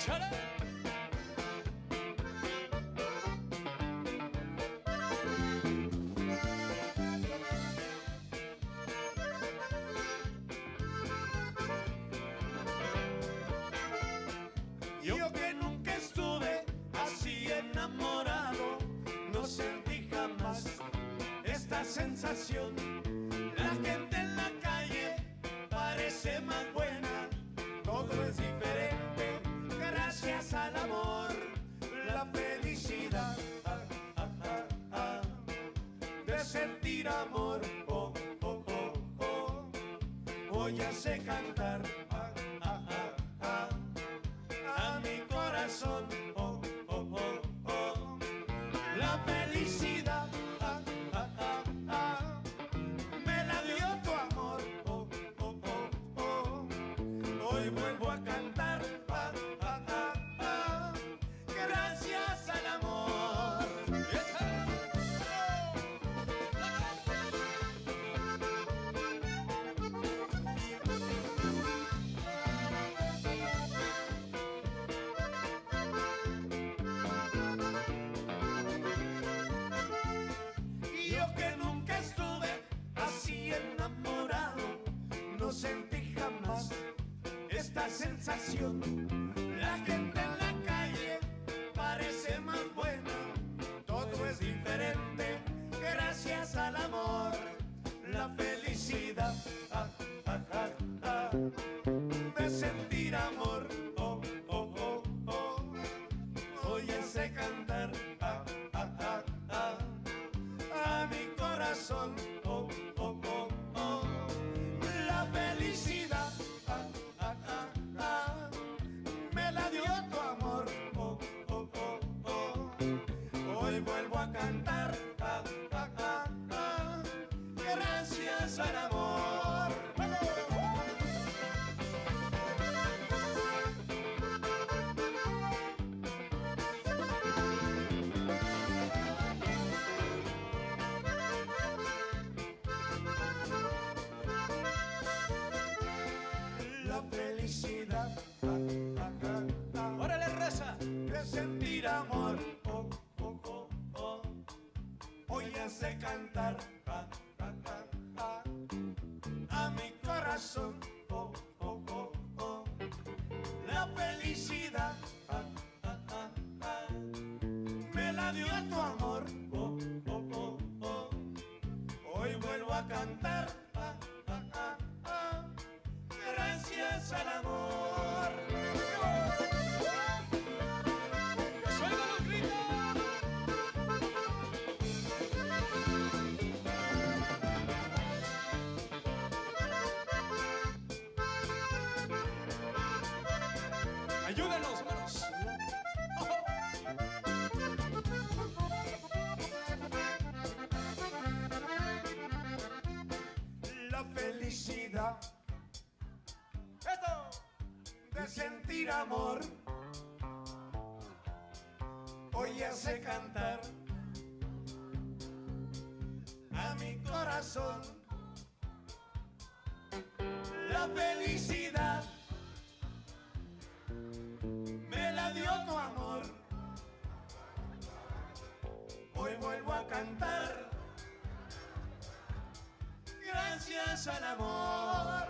Yo que nunca estuve así enamorado, no sentí jamás esta sensación. La gente en la calle parece más buena, todo es diferente gracias al amor, la felicidad de sentir amor. Oh, oh, oh, oh. Hoy hace cantar a mi corazón. Oh, oh, oh, oh. La felicidad me la dio tu amor. Oh, oh, oh, oh. Hoy vuelvo a cantar gracias al amor. Yo que nunca estuve así enamorado, no sentí jamás esta sensación. La gente en la calle parece más buena, todo es diferente gracias al amor, la felicidad de sentir amor. Oh, oh, oh, oh. Hoy hace cantar a mi corazón. Oh, oh, oh, oh. La felicidad me la dio tu amor. Oh, oh, oh, oh. Hoy vuelvo a cantar gracias al amor. La felicidad ¡Órale, raza! de sentir amor. Oh, oh, oh, oh. Hoy hace cantar a mi corazón. Oh, oh, oh, oh. La felicidad me la dio tu amor. Oh, oh, oh, oh. Hoy vuelvo a cantar gracias al amor. ¡Suelta los gritos! ¡Ayúdenos, hermanos! La felicidad de sentir amor hoy hace cantar a mi corazón. La felicidad me la dio tu amor. Hoy vuelvo a cantar gracias al amor.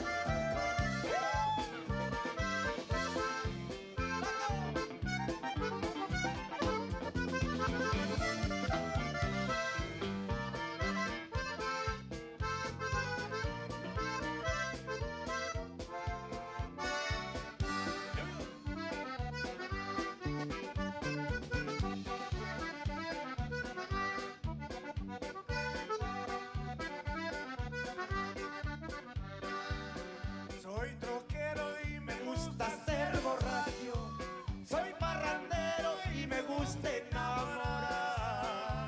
Soy troquero y me gusta ser borracho. Soy parrandero y me gusta enamorar.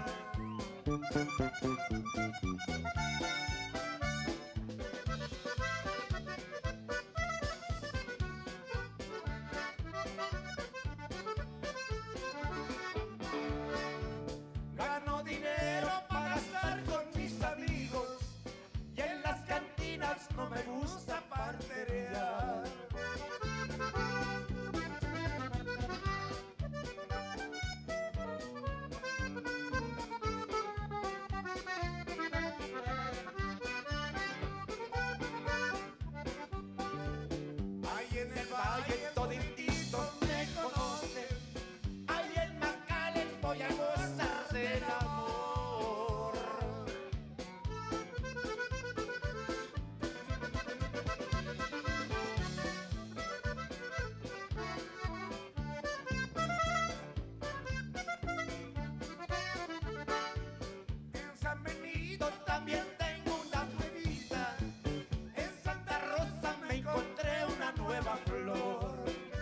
Gano dinero para estar con mis amigos y en las cantinas no me gusta parterear. en el valle todititos me conocen. Ahí en Macalen voy a gozar del amor. En San Benito también tengo una florita. En Santa Rosa me encontré una nueva flor.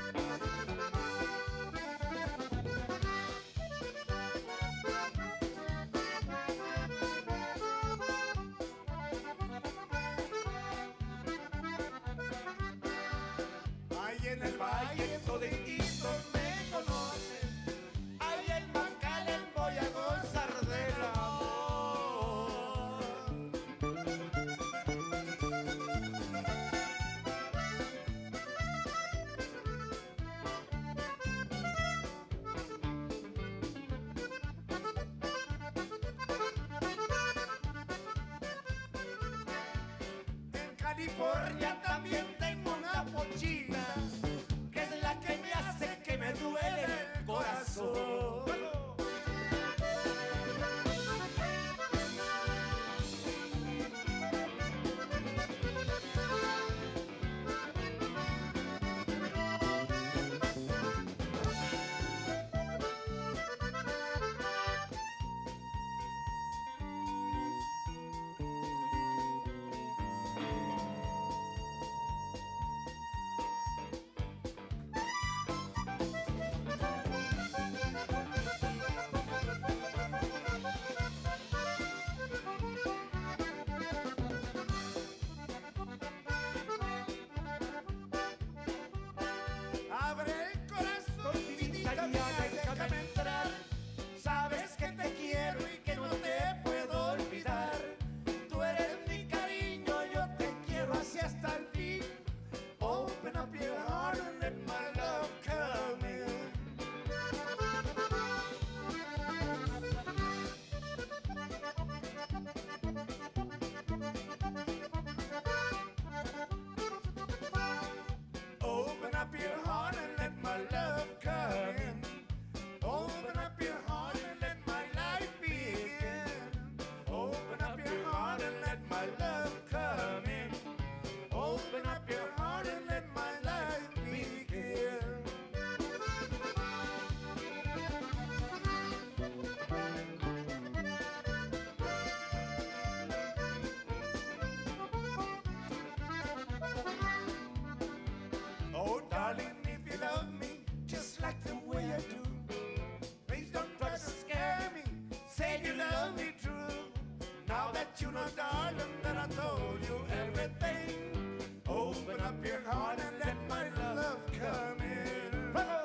Ahí en el valle todititos me conocen. Ahí en Macalen voy a gozar del amor. En California también tengo una pochita, que es la que me hace que me duele el corazón. Abre el corazón, vidita mía, déjame entrar. Sabes que te quiero y que no te puedo olvidar. Tú eres mi cariño, yo te quiero así hasta el fin. Open up your heart and let my love come in. Open up your heart and let my love come in. Open up your heart and let my life begin. Open up your heart and let my love come in. Open up your heart and let my life begin. Oh, darling, if you love me just like the way I do, please don't try to scare me. Say you love me true. Now that you know, darling, that I told you everything. Open up your heart and let my love come in. Bravo!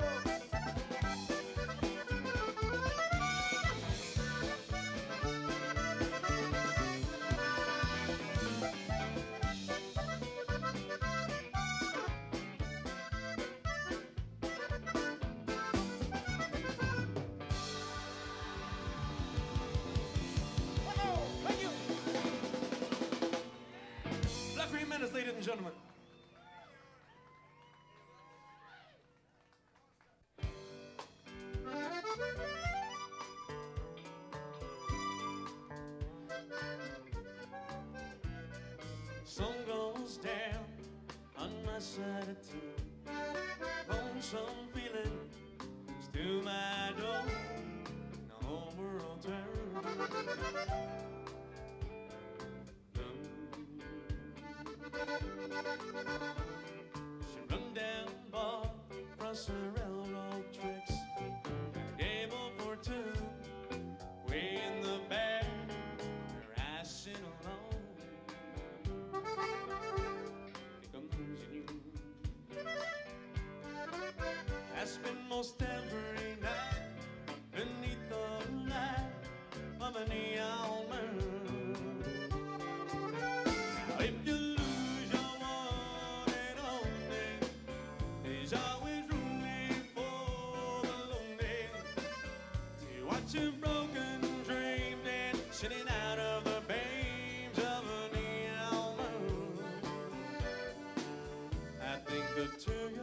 Thank you. Flaco Jimenez, ladies and gentlemen. Sun goes down on my side of town. Lonesome feeling to my door. The whole world turns. She run down bar, cross the railroad tracks. Table for two, way in the back, where I sit alone. I spend most every night beneath the light of a neon moon. Now if you lose your one and only, there's always room there for the lonely. To watch your broken dream dancing out of the beams of a neon moon. I think of to you.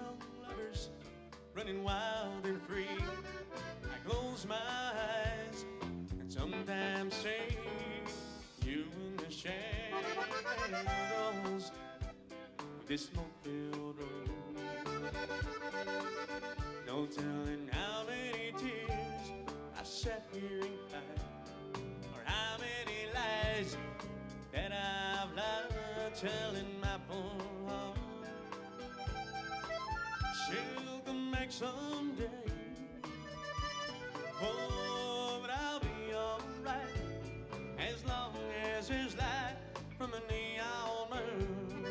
running wild and free. I close my eyes and sometimes say, you in the shadows of this smoke-filled road. No telling how many tears I've sat here and cried, or how many lies that I've lied, telling my poor heart she'll come back someday. Oh, but I'll be alright as long as there's light from a neon moon.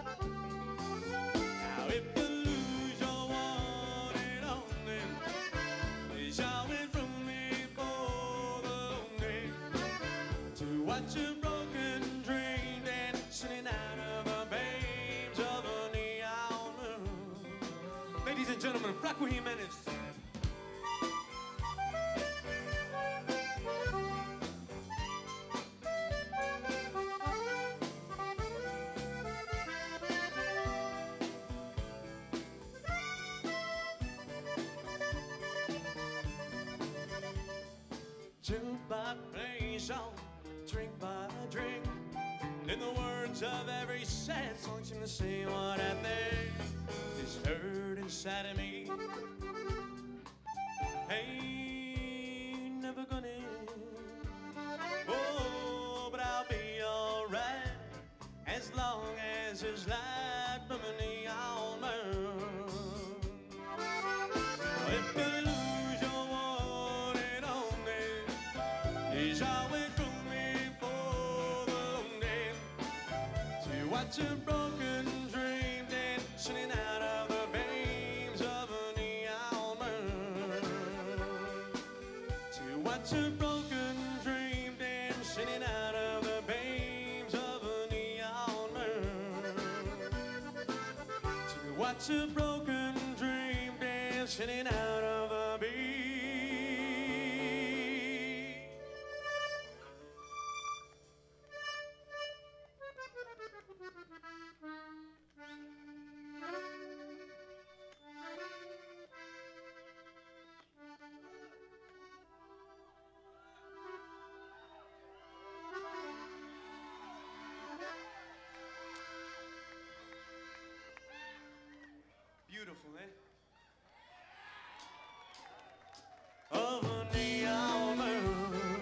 Now if you lose your one and only, it's always from me for the lonely, to watch a broken dream dancing out of the beams of a neon moon. Ladies and gentlemen, Flaco Jimenez. Jukebox plays on, drink by drink, and the words of every sad song seem to say what I think is hurt inside of me. Ain't never gonna end. Oh, but I'll be alright as long as there's light from a neon moon. If you lose your one and only, he's always from me for the lonely, to watch a broken dream dancing out of the beams of a neon moon, to watch a broken dream dancing out of the beams of a neon moon, to watch a broken dream dancing out of the beams. Beautiful, eh? Of a neon moon.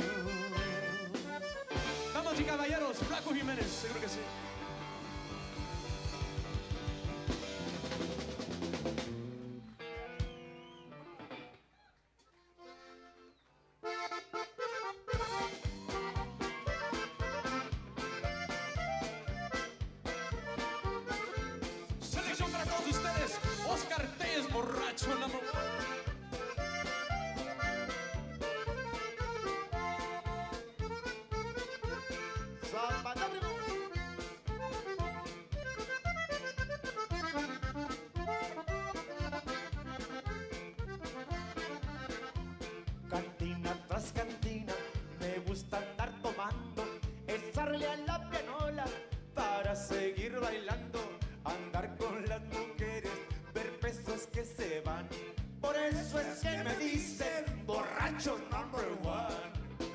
Damas y caballeros, Flaco Jimenez, seguro que sí. Selección para todos ustedes, Oscar Tellez, borracho number one. Cantina tras cantina, me gusta andar tomando, echarle a la pianola para seguir bailando, andar con las mujeres, ver pesos que se van. Por eso es que me dicen borracho number one.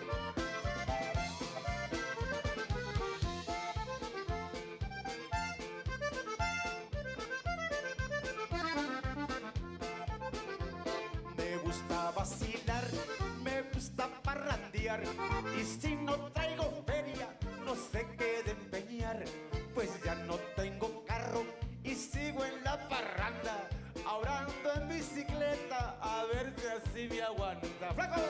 Me gusta vacilar, me gusta parrandear, y si no traigo feria, no sé qué de empeñar, pues ya no tengo carro y sigo en la parranda, ahora ando en bicicleta, a ver si así me aguanta. ¡Flaco!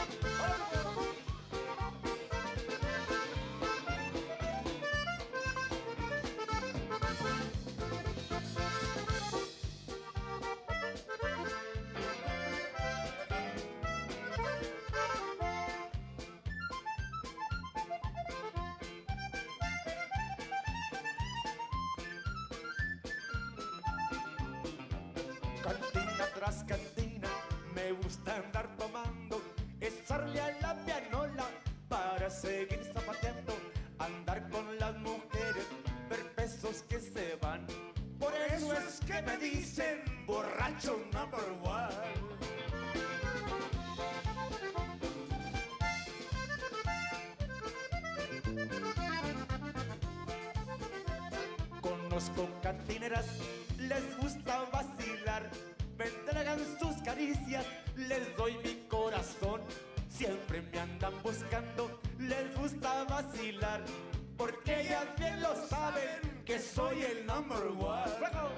Cantina tras cantina, me gusta andar tomando, echarle a la pianola para seguir zapateando, andar con las mujeres, ver pesos que se van. Por eso eso es que me dicen borracho number one. Conozco cantineras, les gusta vacilar, me entregan sus caricias, les doy mi corazón. Siempre me andan buscando, les gusta vacilar, porque ellas bien lo saben que soy el number one. ¡Luego!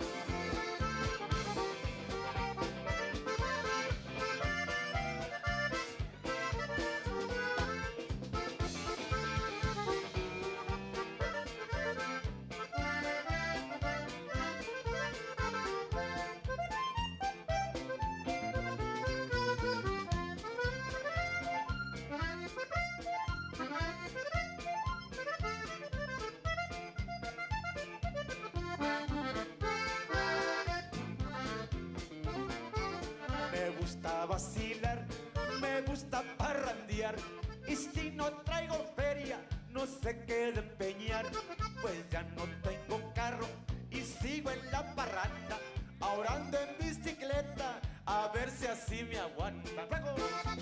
Vacilar, me gusta parrandear, y si no traigo feria no sé qué de empeñar, pues ya no tengo carro y sigo en la parranda, ahora ando en bicicleta a ver si así me aguantan. ¡Luego!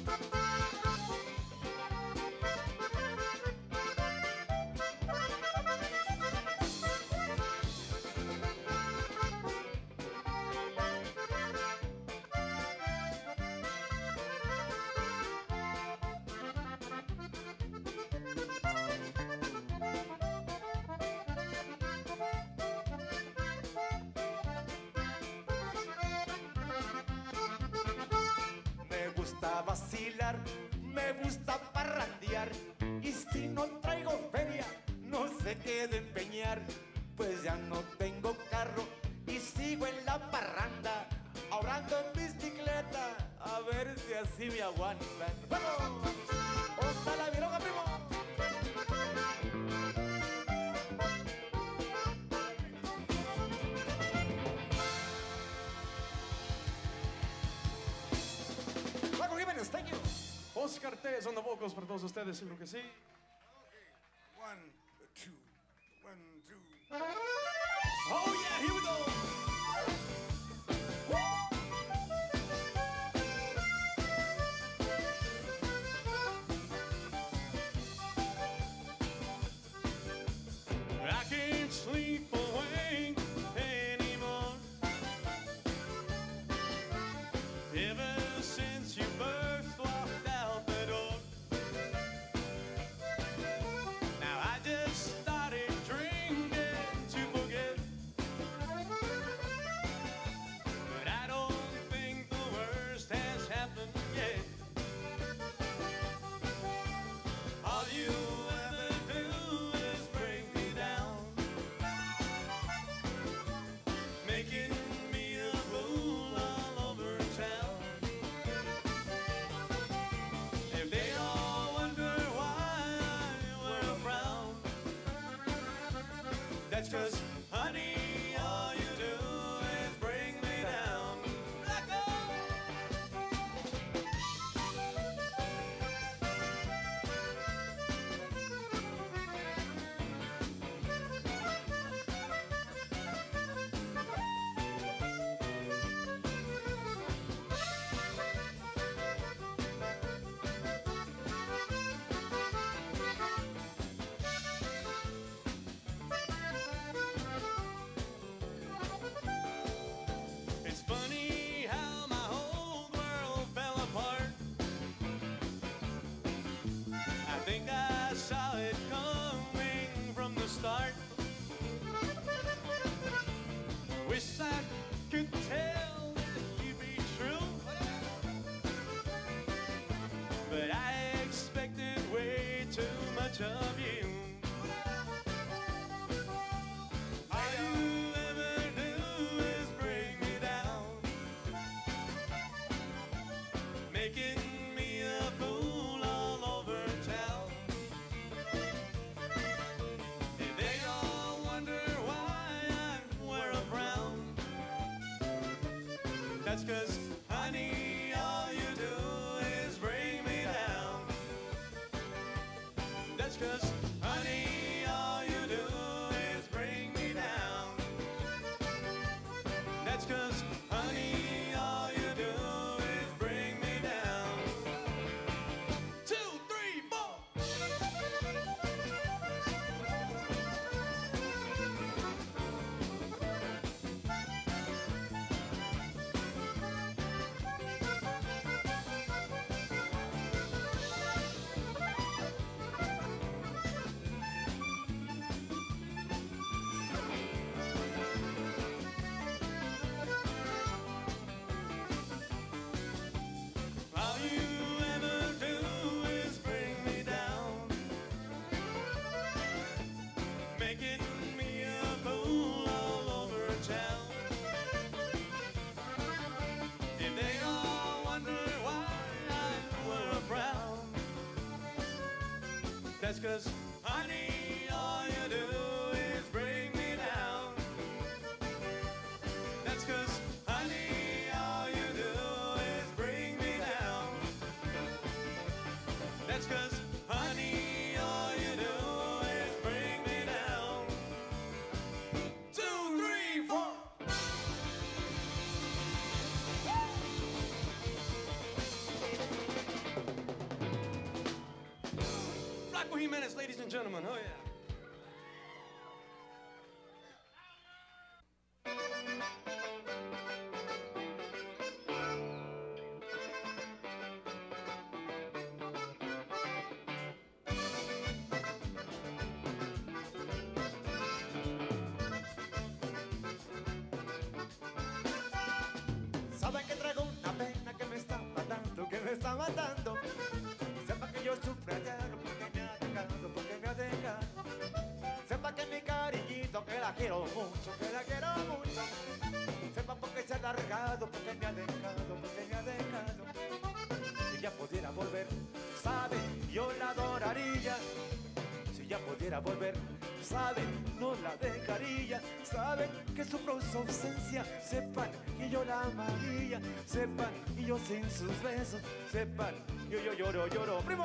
Vacilar, me gusta parrandear, y si no traigo feria no sé qué de empeñar, pues ya no tengo carro y sigo en la parranda, ahora ando en bicicleta a ver si así me aguantan. ¡Vamos! ¡Onda la viroga, primo! Flaco Jimenez, thank you. Oscar Tellez on the vocals para todos ustedes, seguro que sí. Okay. 1, 2, 1, 2. Oh yeah, here we go. I can't sleep awake anymore. Ever since you first walked out the door. Now I just started drinking to forget. But I don't think the worst has happened yet. All you ever do is bring me down, making me a fool all over town. If they all wonder why I wear a frown, that's 'cause, honey, all you do is bring me down. Flaco! It's funny how my whole world fell apart. I think I saw it coming from the start. Wish I could tell that you'd be true, but I expected way too much of you. All you ever do is bring me down, making me a fool all over town. If they all wonder why I wear a frown, that's 'cause, honey, all you do is bring me down. That's 'cause, honey, all you do is bring me down. That's 'cause, honey, all you do is bring me down. That's 'cause, honey, all you do is bring me down. That's 'cause, honey, all you do is bring me down. 2, 3, 4. Flaco Jimenez, ladies and gentlemen. Oh, yeah. Saben que traigo una pena que me está matando, que me está matando. Sepa que yo sufro a diario porque me ha dejado, porque me ha dejado. Sepa que mi cariñito, que la quiero mucho, que la quiero mucho. Sepa porque se ha largado, porque me ha dejado, porque me ha dejado. Si ya pudiera volver, sabe, yo la adoraría. Si ya pudiera volver, saben, no la dejaría. Saben que sufro su ausencia. Sepan que yo la amaría. Sepan que yo sin sus besos. Sepan, yo lloro, lloro. ¡Primo!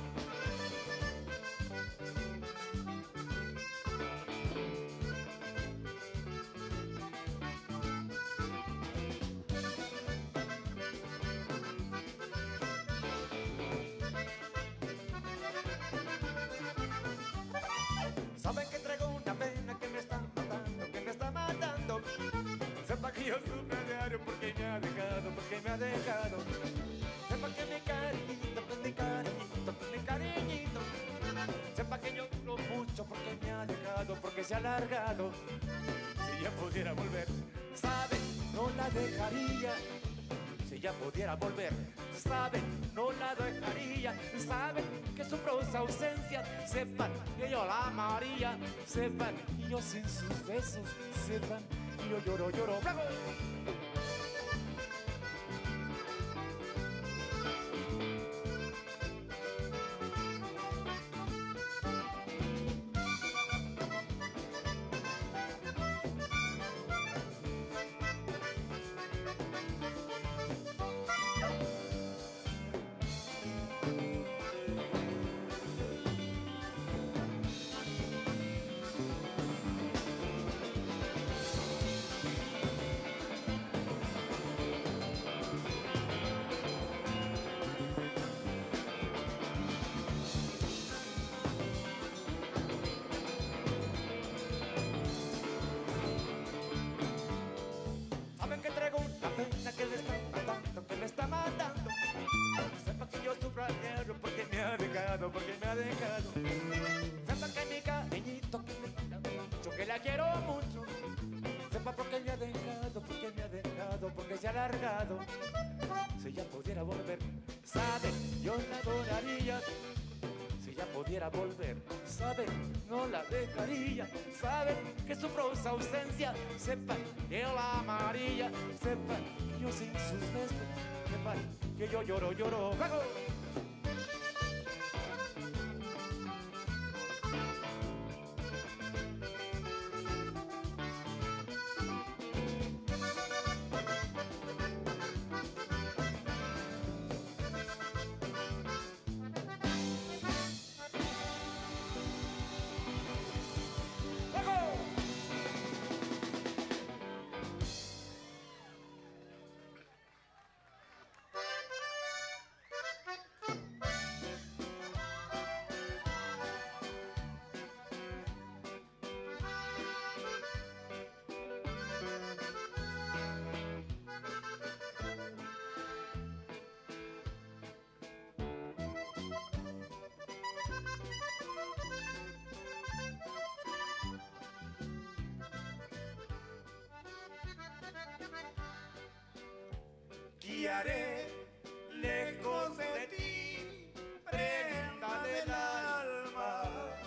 Saben que traigo una pena que me está matando, que me está matando. Sepa que yo sufro a diario porque me ha dejado, porque me ha dejado. Sepa que mi cariñito, que mi cariñito, que mi cariñito. Sepa que yo lloro mucho porque me ha dejado, porque se ha alargado. Si ya pudiera volver, sabe, no la dejaría. Si ya pudiera volver, saben, no la dejaría. Saben que sufro su ausencia. Sepan que yo la amaría. Sepan que yo sin sus besos. Sepan que yo lloro, lloro. ¡Bravo! Saben que traigo una pena que me está matando, que me está matando. Sepa que yo sufro a diario porque me ha dejado, porque me ha dejado. Sepa que mi cariñito, que me quiero mucho, que la quiero mucho. Sepa porque me ha dejado, porque me ha dejado, porque se ha alargado. Si ya pudiera volver, sabe, yo la adoraría. Si ya pudiera volver, saben, no la dejaría. Saben que sufro su ausencia. Sepan que yo la amaría. Sepan que yo sin sus besos. Sepan que yo lloro, lloro. ¡Fuego! Guiaré lejos de ti, prenda del alma,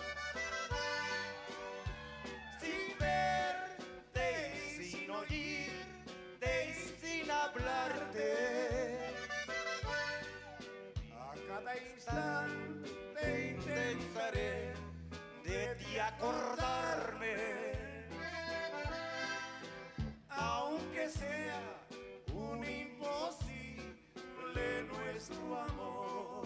sin verte y sin oírte y sin hablarte. A cada instante intentaré y acordarme, aunque sea un imposible nuestro amor.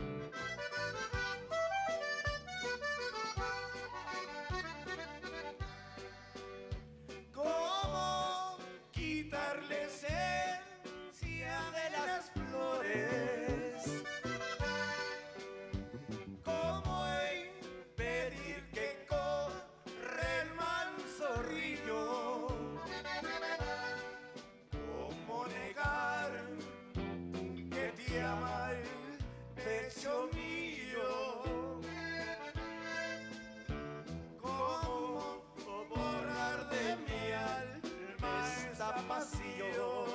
¿Cómo quitarle esencia de las flores? ¿Cómo impedir que corra el manso río? ¿Cómo negar que te ama el pecho mío? ¿Cómo borrar de mi alma esta pasión?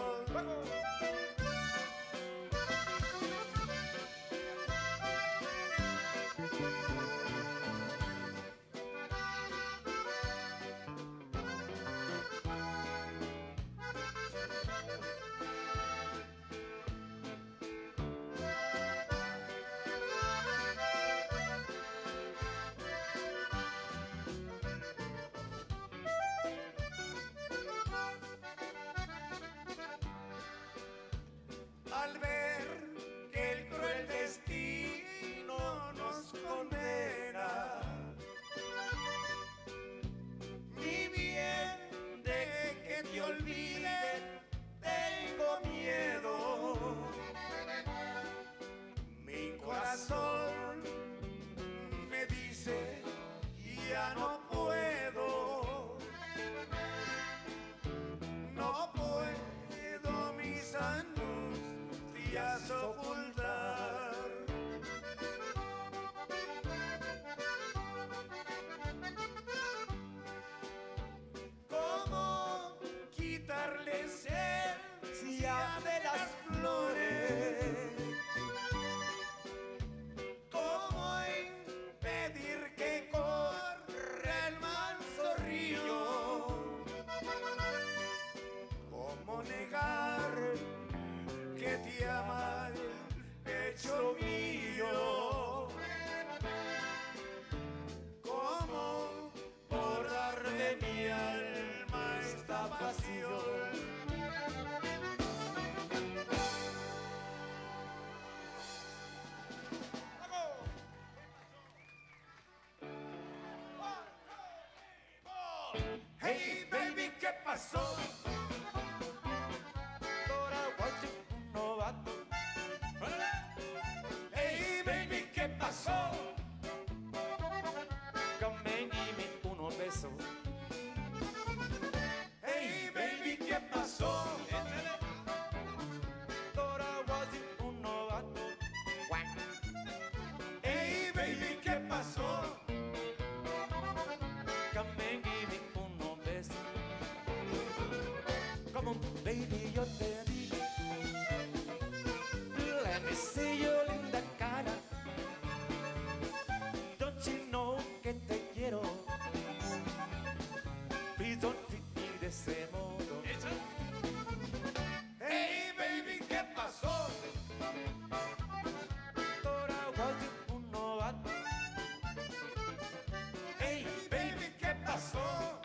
Al ver que el cruel destino nos condena, mi bien, de que te olvide tengo miedo. Mi corazón me dice ya no puedo, no puedo mis angustias ocultar. ¿Cómo quitarle esencia de las flores? ¿Cómo impedir que corra el manso río? ¿Cómo negar que te ama el pecho mío? ¿Cómo borrar de mi alma esta pasión? Hey baby, ¿qué pasó? Hey baby, ¿qué pasó? Hey baby, ¿qué pasó? Hey baby, ¿qué pasó? Come on, baby, yo te digo. Let me see your linda cara. Don't you know que te quiero? Please don't treat me de ese modo. Hey baby, ¿qué pasó? Thought I was un novato. Hey baby, ¿qué pasó?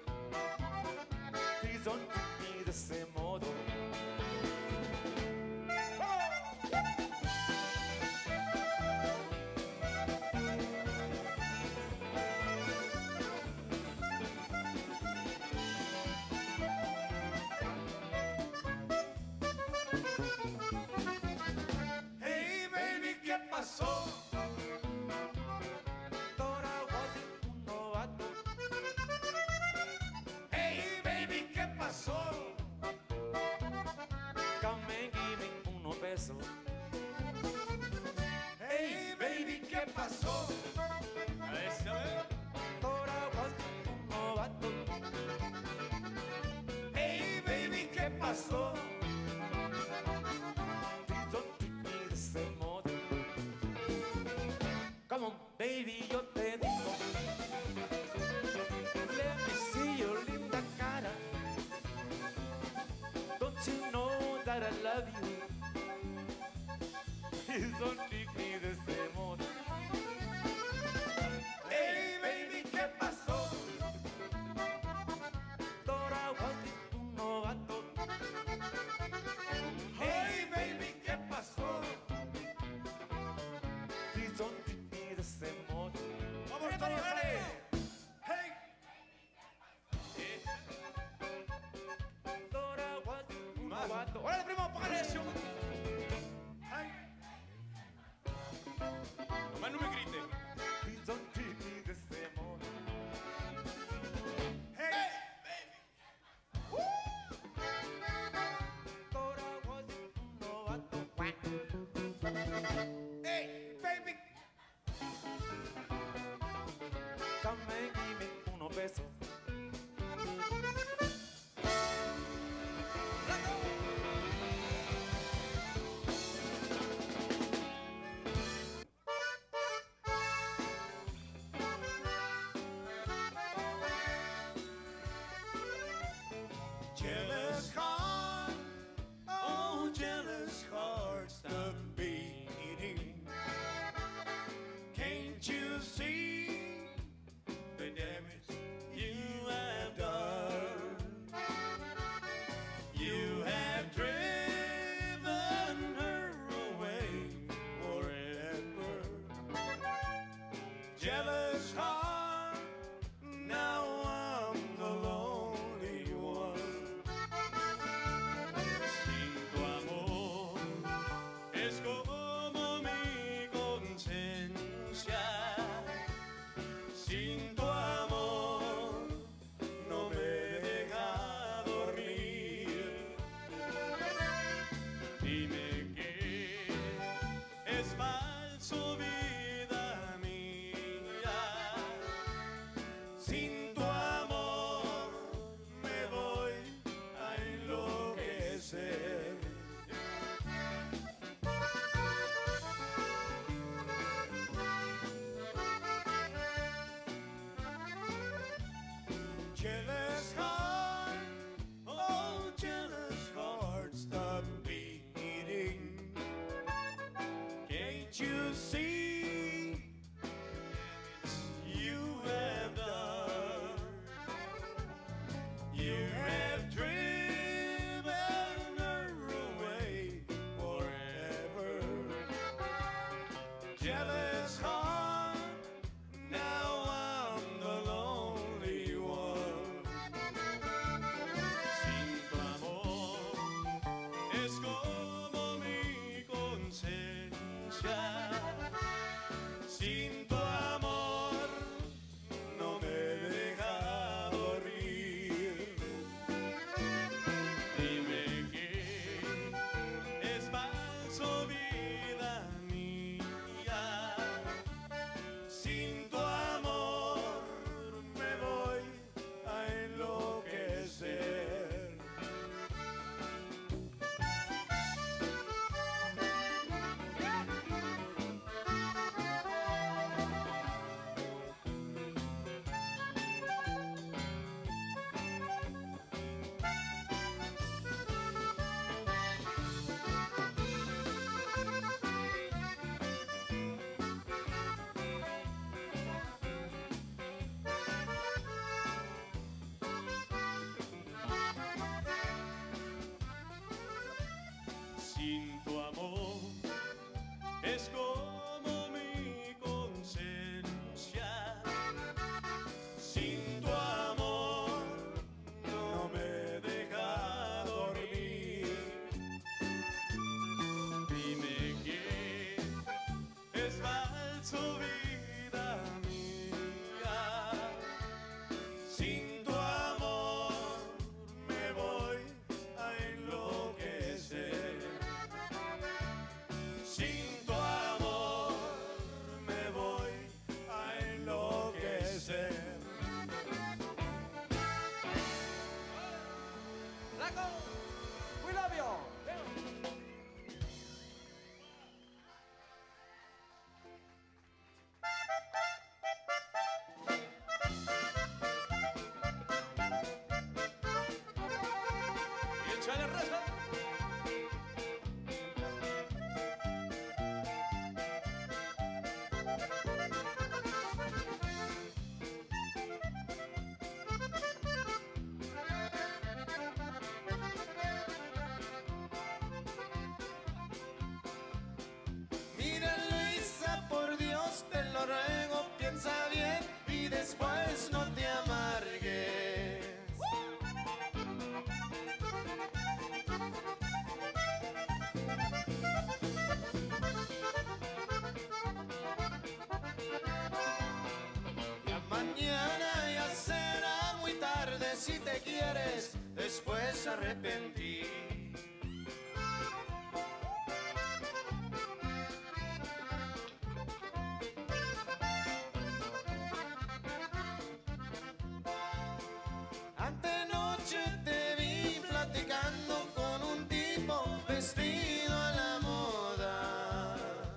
Please don't treat me de ese modo. Hey baby, ¿qué pasó? Thought I was un novato. Hey baby, ¿qué pasó? Come and give me unos besos. Hey baby, ¿qué pasó? Thought I was un novato. Hey baby, ¿qué pasó? Please don't treat me de ese modo. Come on, baby, yo te digo. Let me see your linda cara. Don't you know that I love you? Please don't treat me de ese modo. Hey baby, ¿qué vato. ¡Órale, primo, póngale eso! Nomás no me grite. Please don't treat me the same old. Hey, baby. Toda voz de un novato. Hey, baby. Come and give me unos besos. Jealous heart, oh jealous heart, stop beating. Can't you see the damage you have done? You have driven her away forever. Jealous heart, now I'm the lonely one. Sin tu amor es como mi conciencia. Sin tu amor no me deja dormir. Dime que es falso, vida mía. Sin tu amor me voy a enloquecer. Jealous heart, oh jealous heart, stop beating. Can't you see you have done? You have driven her away forever. Jealous heart, now I'm the lonely one. Sin tu amor es como mi conciencia. Sin tu amor No me deja dormir. dime que es falso, vida mía. Sin tu amor me voy a enloquecer. Sin tu amor es como mi conciencia. Sin tu amor no me deja dormir. Dime que es falso, vida mía. Sin tu amor me voy a enloquecer. Sin tu amor me voy a enloquecer. Flaco, we love you. Y échale raza. Mira Luisa, por Dios te lo ruego, piensa bien y después no te amargues. arrepentí. Antenoche te vi platicando con un tipo vestido a la moda.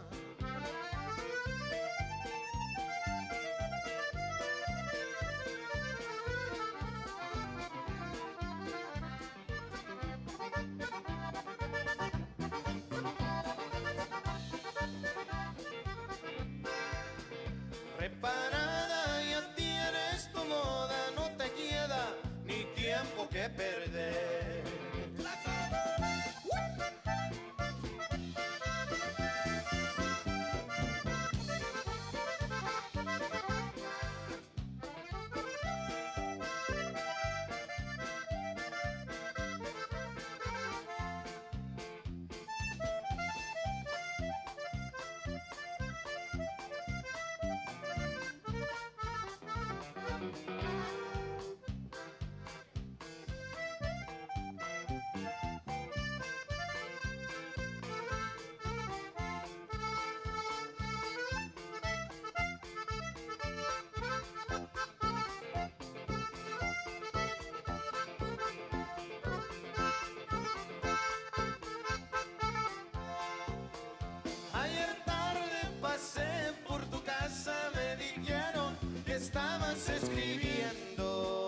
Reparada ya tienes tu moda, no te queda ni tiempo que perder. Ayer tarde pasé por tu casa, me dijeron que estabas escribiendo.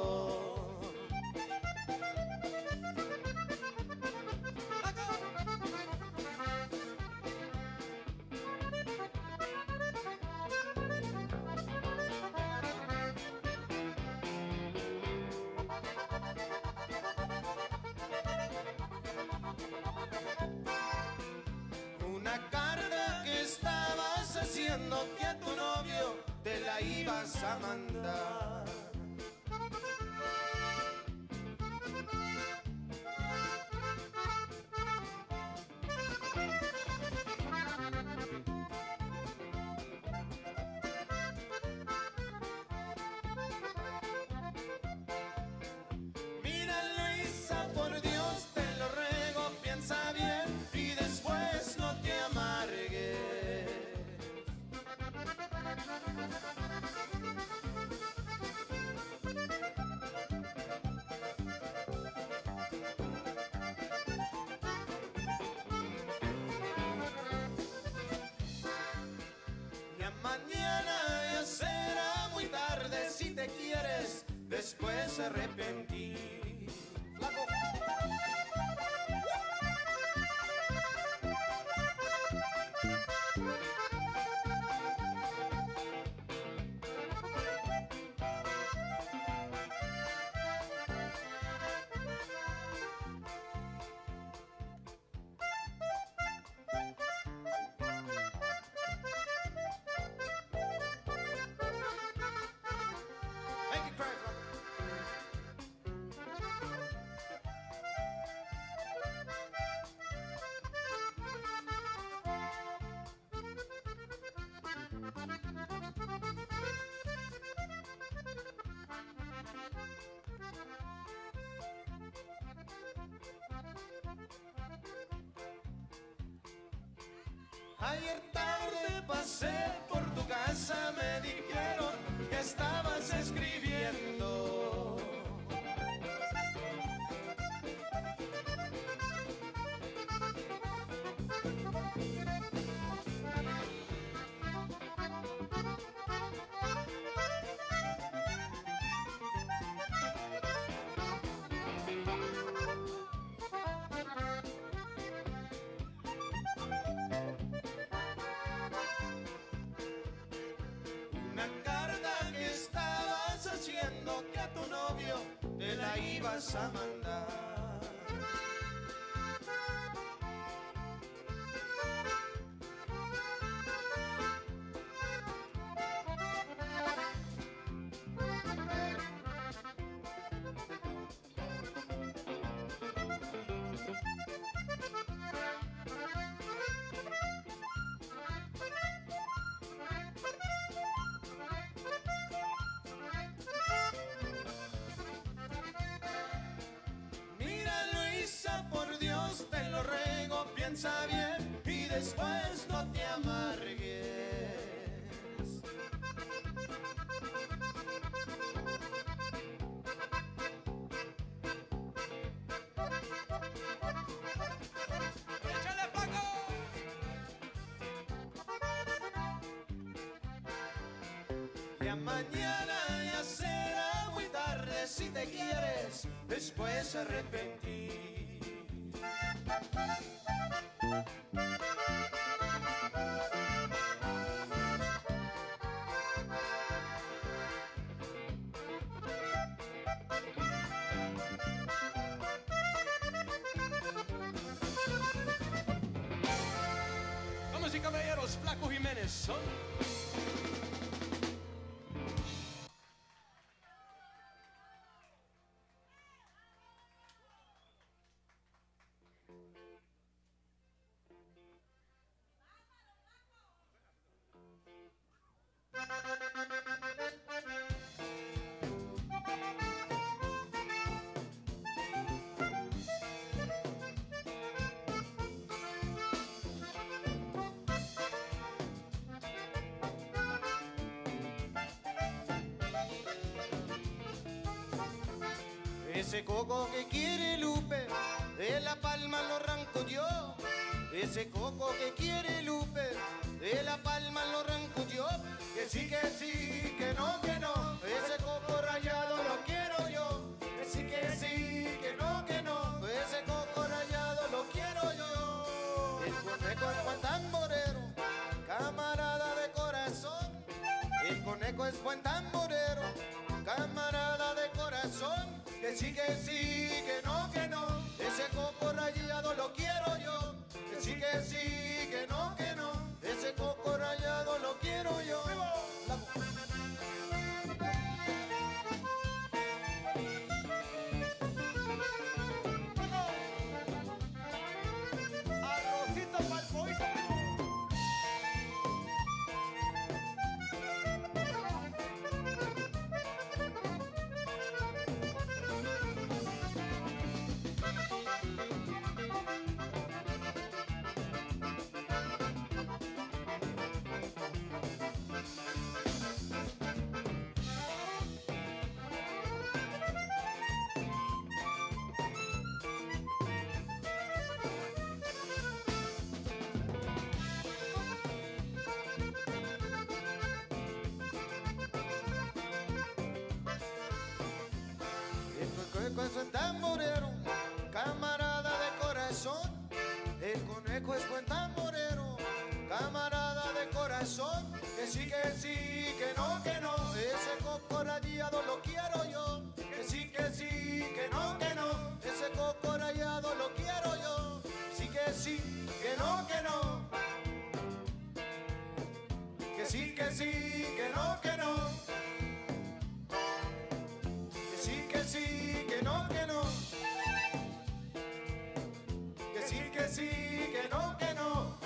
Una carta que estabas haciendo que a tu novio te la ibas a mandar. Mira Luisa, por Dios te lo ruego, piensa bien y después no te amargues. Ya mañana ya será muy tarde, si te quieres después arrepentir. Flaco. Make it cry, Flaco. Ayer tarde pasé por tu casa, me dijeron que estabas escribiendo. Una carta que estabas haciendo que a tu piensa bien y después no te amargues. ¡Échale, Flaco! Ya mañana ya será muy tarde si te quieres después arrepentir. Damas y caballeros, Flaco Jimenez, son... Ese coco que quiere Lupe, de La Palma lo arranco yo. Ese coco que quiere Lupe, de La Palma lo arranco yo. Que sí, que no, que no. Ese coco rayado lo quiero yo. Que sí, que no, que no. Ese coco rayado lo quiero yo. El conejo es buen tamborero, camarada de corazón. El conejo es buen tamborero, camarada de corazón. Que sí, que no, que no. Ese coco rayado lo quiero yo. Que sí, que no, que no. Ese coco rayado lo quiero yo. Arrocito pa'l poito. El conejo es buen tamborero, camarada de corazón. El conejo es buen tamborero, camarada de corazón. Que sí, que no, que no. Ese coco rayado lo quiero yo. Que sí, que no, que no. Ese coco rayado lo quiero yo. Sí, que no, que no. Que sí, que no, que no. Que sí, que no, que no. Que sí, que no, que no.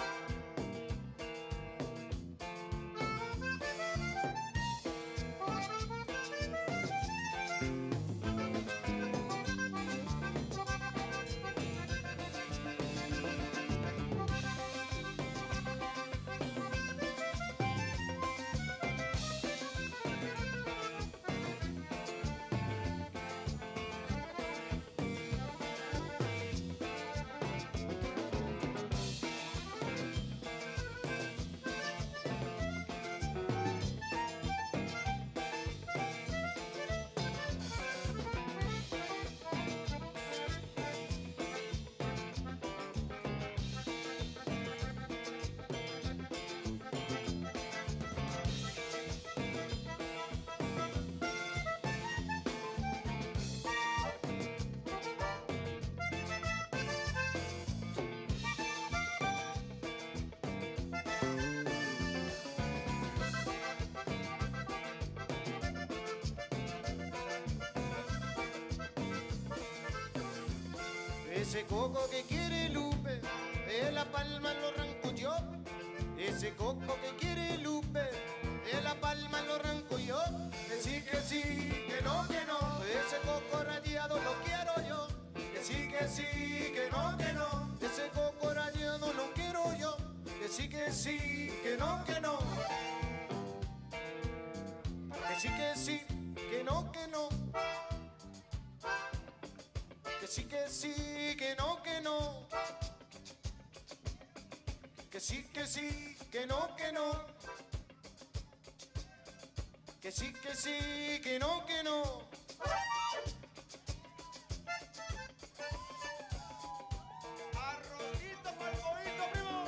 Ese coco que quiere Lupe, de La Palma lo arranco yo. Ese coco que quiere Lupe, de La Palma lo arranco yo. Que sí, que no, que no. Ese coco rayado lo quiero yo. Que sí, que no, que no. Ese coco rayado que sí, que no, que no. Que sí, que no, que no. Que sí, que no, que no. Que sí, que no, que no. Que sí, que no, que no. Arrocito pa'l pollito, primo.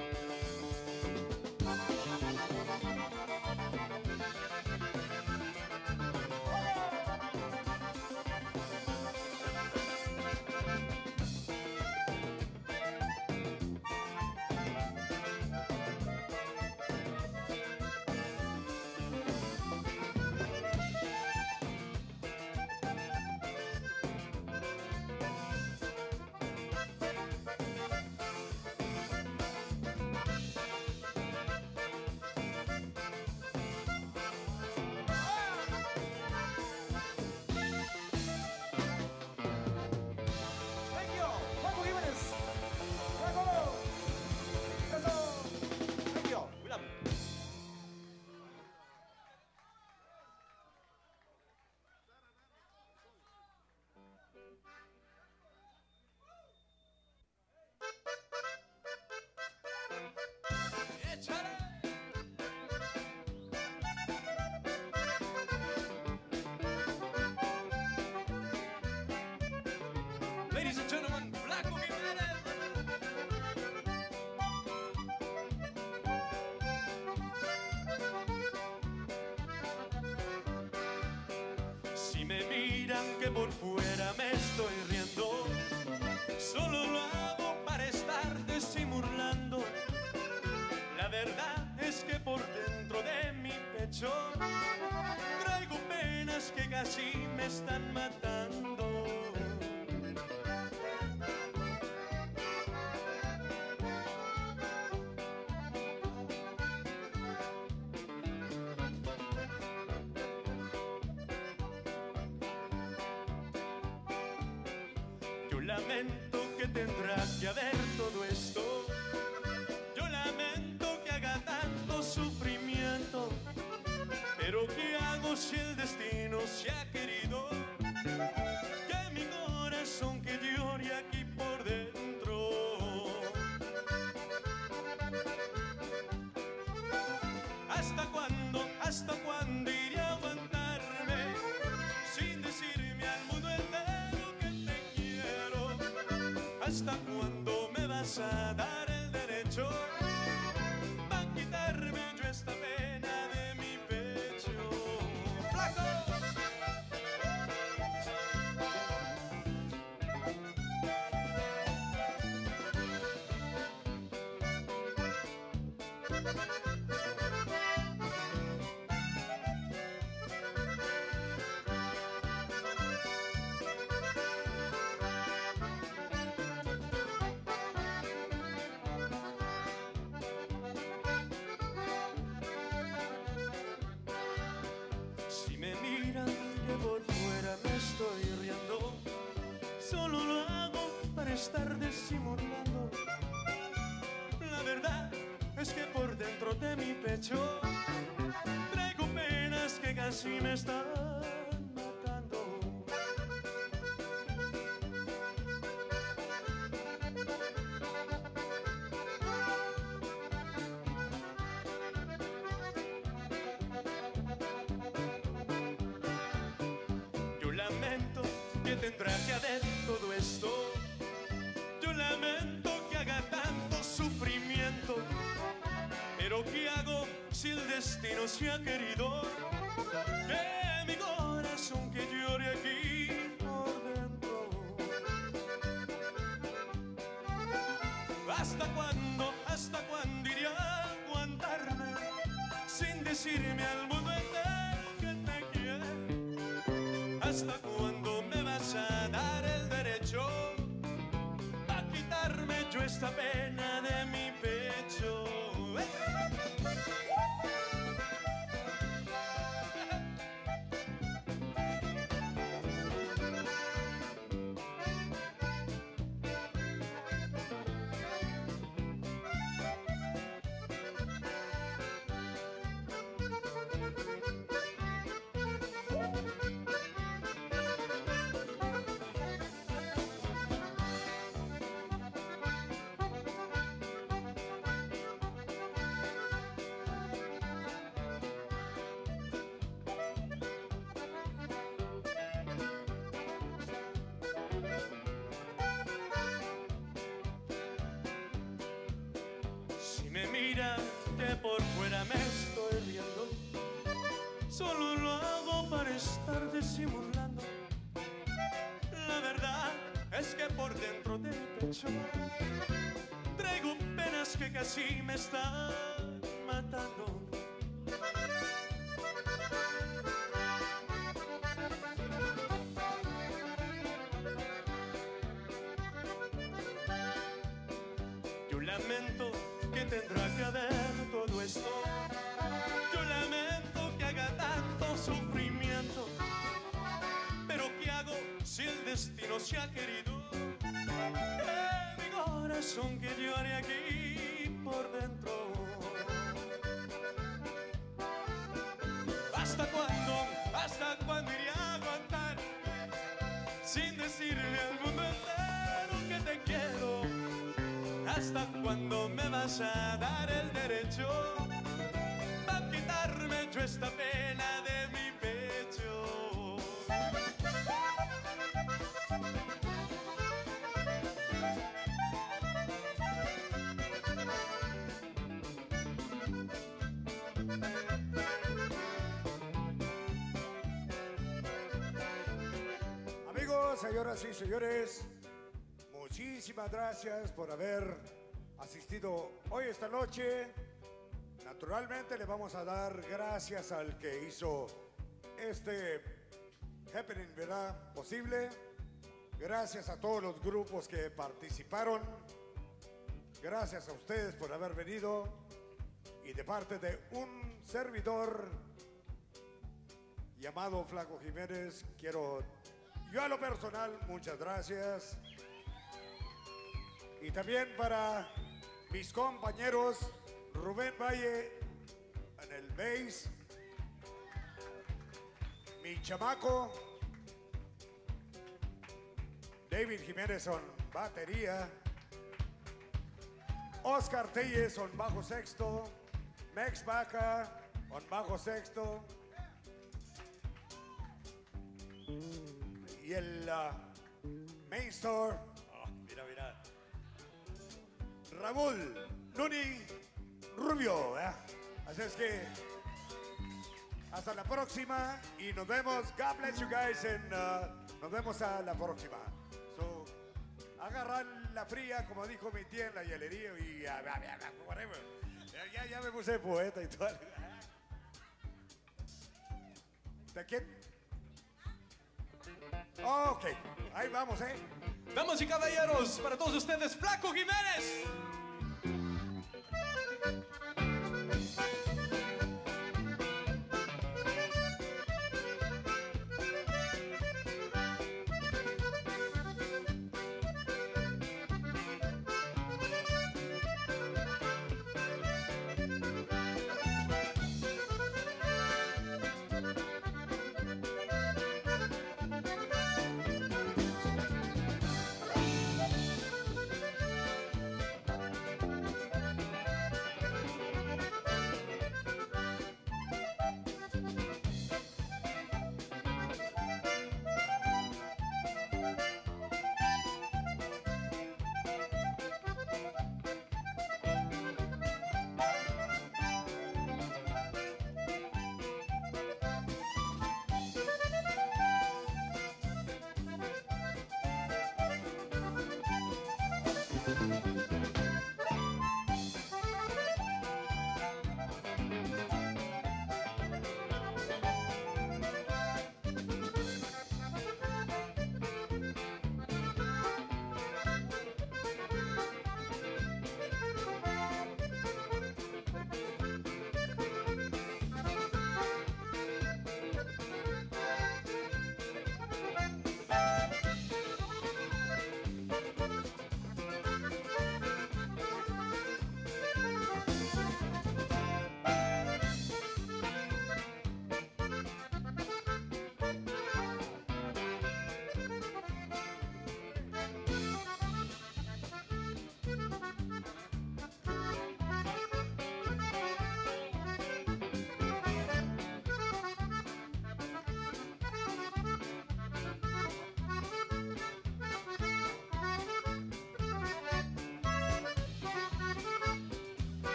Thank you, Flaco Jimenez. Flaco. Eso. Thank you. We love you. Échale. Ladies and gentlemen, Flaco Jimenez. Si me miran que por fuera me estoy riendo, solo lo hago para estar disimulando. La verdad es que por dentro de mi pecho traigo penas que casi me están matando. Yo lamento que tendrá que haber todo esto. Yo lamento que haga tanto sufrimiento. Pero ¿qué hago si el destino se ha querido que mi corazón que llore aquí por dentro? ¿Hasta cuándo iré a aguantarme sin decirme al mundo entero que te quiero? ¿Hasta cuándo me vas a dar el derecho a quitarme yo esta pena de mi pecho? ¡Flaco! Si me miran que por fuera me estoy riendo, solo lo hago para estar disimulando. La verdad es que por dentro de mi pecho traigo penas que casi me están matando. Yo lamento que tendrá que haber todo esto. Yo lamento que haga tanto sufrimiento. Pero ¿qué hago si el destino se ha querido que mi corazón que llore aquí por dentro? ¿Hasta cuándo iré a aguantarme sin decirme al mundo entero que te quiero? ¿Hasta cuándo me vas a dar el derecho a quitarme yo esta pena de mi pecho? que por fuera me estoy riendo, solo lo hago para estar disimulando. La verdad es que por dentro del pecho traigo penas que casi me están matando. Yo lamento que tendrá que haber todo esto. Yo lamento que haga tanto sufrimiento. Pero ¿qué hago si el destino se ha querido? Que mi corazón que llore aquí por dentro. ¿Hasta cuándo iré a aguantar sin decirle al mundo entero que te quiero? ¿Hasta cuándo me vas a dar el derecho a quitarme yo esta pena de mi pecho? Amigos, señoras y señores, muchísimas gracias por haber asistido hoy esta noche. Naturalmente le vamos a dar gracias al que hizo este happening, ¿verdad?, posible. Gracias a todos los grupos que participaron. Gracias a ustedes por haber venido. Y de parte de un servidor llamado Flaco Jimenez, quiero yo a lo personal, muchas gracias. Y también para mis compañeros Rubén Valle en el bass, mi chamaco David Jiménez en batería, Oscar Tellez en bajo sexto, Max Baca en bajo sexto, y el main store, mira, Raúl, Nunie, Rubio, ¿eh? Así es que hasta la próxima y nos vemos. God bless you guys nos vemos a la próxima. So, agarran la fría, como dijo mi tía en la hielería y whatever. Ya me puse poeta y todo. ¿De quién? Ok, ahí vamos, ¿eh? Damas y caballeros, para todos ustedes, Flaco Jimenez.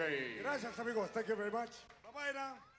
Okay. Gracias, amigos. Thank you very much. Bye-bye now.